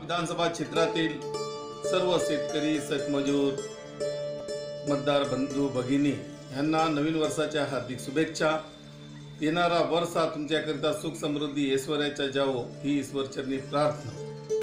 विधानसभा क्षेत्रातील सर्व शेतकरी, शेतमजूर, मतदार बंधू भगिनी यांना नवीन वर्षाच्या हार्दिक शुभेच्छा। येणारा वर्ष तुमच्याकरिता सुख समृद्धी ऐश्वर्याचा जावो ही ईश्वरचरणी प्रार्थना।